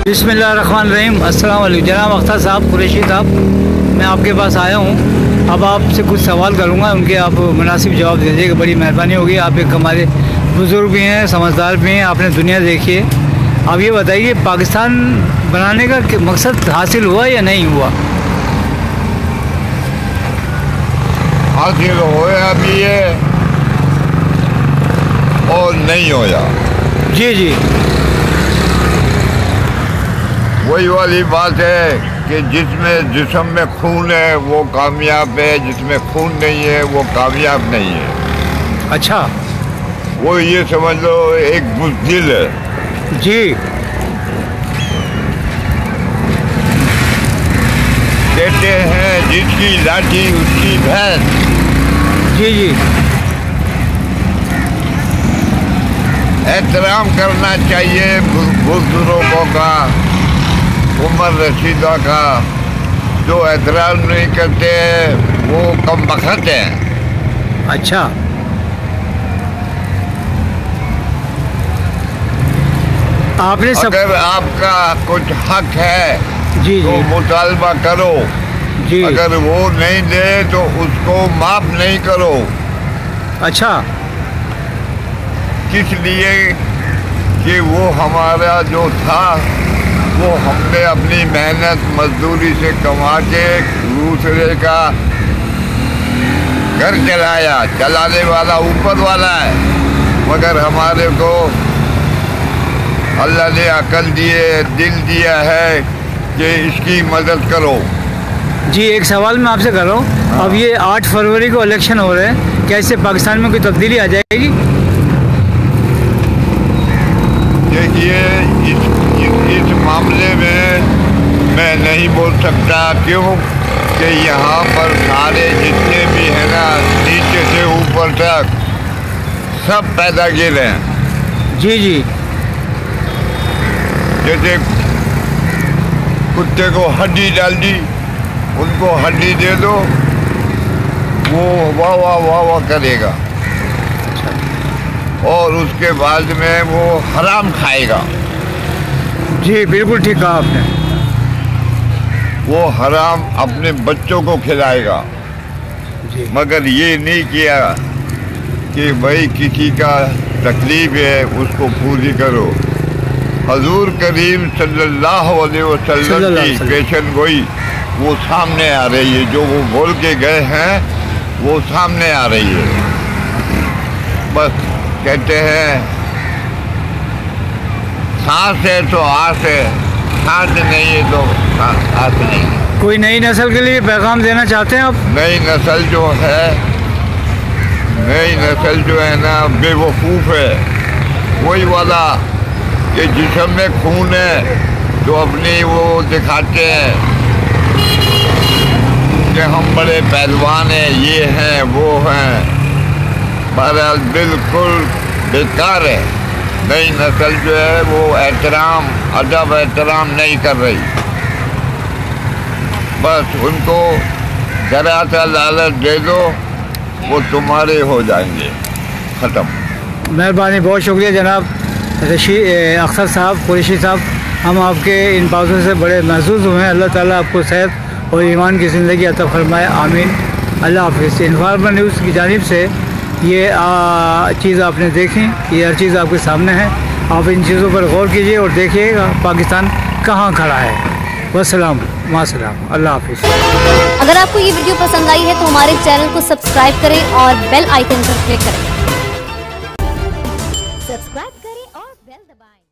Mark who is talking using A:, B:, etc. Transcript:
A: बिस्मिल्लाहिर्रहमानिर्रहीम। अस्सलाम वालेकुम जनाब अख्तर साहब, कुरैशी साहब, मैं आपके पास आया हूँ। अब आपसे कुछ सवाल करूँगा, उनके आप मुनासिब जवाब दे दीजिएगा, बड़ी मेहरबानी होगी। आप एक हमारे बुज़ुर्ग भी हैं, समझदार भी हैं, आपने दुनिया देखी है। आप ये बताइए पाकिस्तान बनाने का मकसद हासिल हुआ या नहीं हुआ?
B: हासिल होया भी है और नहीं होया।
A: जी जी,
B: वही वाली बात है कि जिसमें जिस्म में खून है वो कामयाब है, जिसमें खून नहीं है वो कामयाब नहीं है।
A: अच्छा,
B: वो ये समझ लो एक बुज़दिल है।
A: जी,
B: कहते हैं जिसकी लाठी उसकी भैंस।
A: जी जी,
B: एहतराम करना चाहिए बुजुर्गों का, उमर रशीदा का। जो एहतराम नहीं करते वो कम बखत है।
A: अच्छा, आपने सब
B: अगर आपका कुछ हक है
A: जी
B: तो
A: जी
B: मुतालबा करो,
A: जी,
B: अगर वो नहीं दे तो उसको माफ नहीं करो।
A: अच्छा,
B: किस लिए कि वो हमारा जो था वो हमने अपनी मेहनत मजदूरी से कमा के दूसरे का घर चलाया। चलाने वाला ऊपर वाला है, मगर हमारे को अल्लाह ने अकल दिए, दिल दिया है कि इसकी मदद करो।
A: जी। एक सवाल मैं आपसे कर रहा हूँ, अब ये 8 फरवरी को इलेक्शन हो रहे हैं, क्या इससे पाकिस्तान में कोई तब्दीली आ जाएगी?
B: देखिए इस मामले में मैं नहीं बोल सकता, क्यों कि यहाँ पर सारे जितने भी हैं ना, नीचे से ऊपर तक सब पैदा गिर हैं।
A: जी जी,
B: जैसे कुत्ते को हड्डी डाल दी, उनको हड्डी दे दो, वो वाह वाह वाह वाह करेगा और उसके बाद में वो हराम खाएगा।
A: जी बिल्कुल ठीक कहा आपने।
B: वो हराम अपने बच्चों को खिलाएगा,
A: जी,
B: मगर ये नहीं किया कि भाई किसी का तकलीफ है उसको पूरी करो। हजूर करीम सल्लल्लाहु अलैहि वसल्लम की पेशन गोई वो सामने आ रही है, जो वो बोल के गए हैं वो सामने आ रही है। बस कहते हैं सांस है तो आस है, सांस नहीं है तो आस नहीं है।
A: कोई नई नस्ल के लिए पैगाम देना चाहते हैं आप?
B: नई नस्ल जो है ना बेवकूफ़ है। वही वाला कि जिस्म में खून है तो अपनी वो दिखाते हैं कि हम बड़े पहलवान हैं, ये हैं वो हैं। बहरहाल बिल्कुल बेकार है। नई नस्ल जो है वो एहतराम अदब एहतराम नहीं कर रही। बस उनको जरा सा लालच दे दो, वो तुम्हारे हो जाएंगे, ख़त्म।
A: मेहरबानी, बहुत शुक्रिया जनाब अख्तर साहब, कुरैशी साहब। हम आपके इन बातों से बड़े महसूस हुए हैं। अल्लाह ताला आपको सेहत और ईमान की ज़िंदगी अता फरमाए, आमीन। अल्लाह हाफ़िज़। इन्फॉर्मर न्यूज़ की जानिब से ये चीज़ आपने देखी, ये हर चीज़ आपके सामने है। आप इन चीज़ों पर गौर कीजिए और देखिएगा पाकिस्तान कहाँ खड़ा है। वस्सलाम, मासलाम, अल्लाह हाफ़िज़।
C: अगर आपको ये वीडियो पसंद आई है तो हमारे चैनल को सब्सक्राइब करें और बेल आइकन पर क्लिक करें। सब्सक्राइब करें और बेल दबाएं।